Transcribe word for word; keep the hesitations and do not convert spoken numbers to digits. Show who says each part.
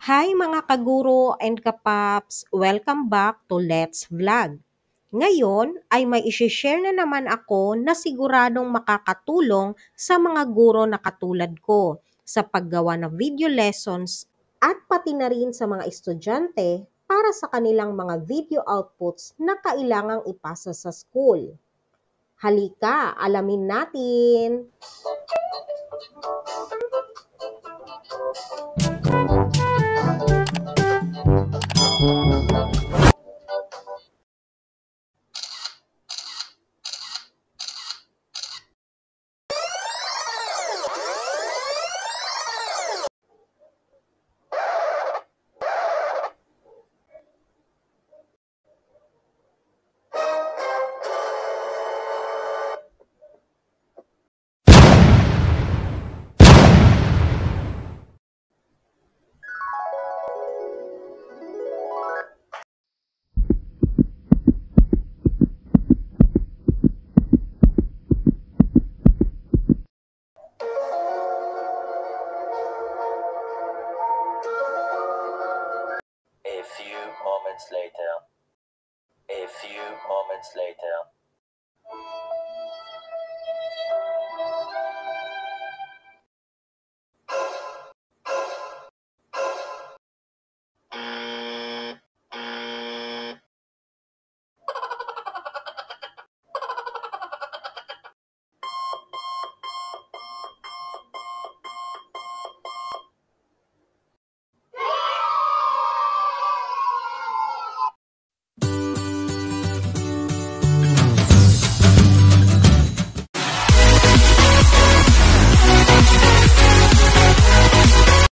Speaker 1: Hi mga kaguro and kapaps! Welcome back to Let's Vlog. Ngayon ay may isi-share na naman ako na siguradong makakatulong sa mga guro na katulad ko sa paggawa ng video lessons at pati na rin sa mga estudyante para sa kanilang mga video outputs na kailangang ipasa sa school. Halika, alamin natin!
Speaker 2: A few moments later. A few moments later.